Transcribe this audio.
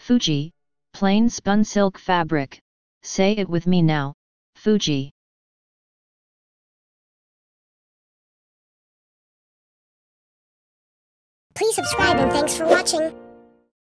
Fuji, plain spun silk fabric. Say it with me now, Fuji. Please subscribe and thanks for watching.